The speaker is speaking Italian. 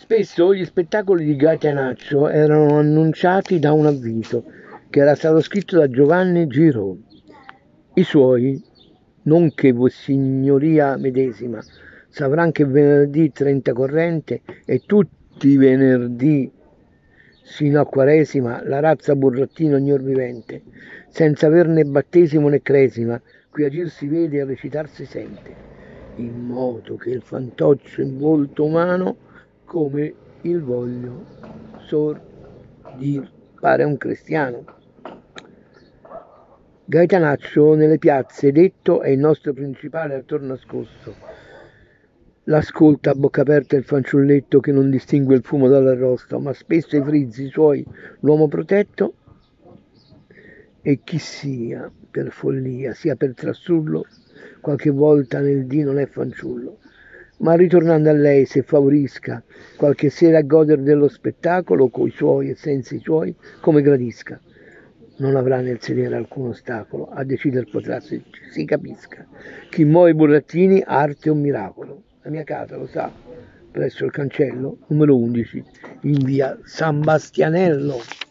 Spesso gli spettacoli di Gaetanaccio erano annunciati da un avviso che era stato scritto da Giovanni Giraud. I suoi, non che Vossignoria medesima, savran che venerdì 30 corrente e tutti i venerdì sino a Quaresima la razza burrattino ognor vivente, senza aver né battesimo né cresima, qui agir si vede e a recitar si sente, in modo che il fantoccio in volto umano come il voglio dir pare un cristiano. Gaetanaccio nelle piazze detto è il nostro principale attor nascosto. L'ascolta a bocca aperta il fanciulletto che non distingue il fumo dall'arrosto, ma spesso i frizzi suoi l'uomo protetto e chi sia per follia, sia per trastullo, qualche volta nel dì non è fanciullo. Ma ritornando a lei, se favorisca qualche sera a goder dello spettacolo, coi suoi e senza i suoi, come gradisca. Non avrà nel sedere alcun ostacolo, a decider potrà se si capisca. Chi muove i burattini, arte o miracolo. La mia casa, lo sa, presso il cancello, numero 11, in via San Bastianello.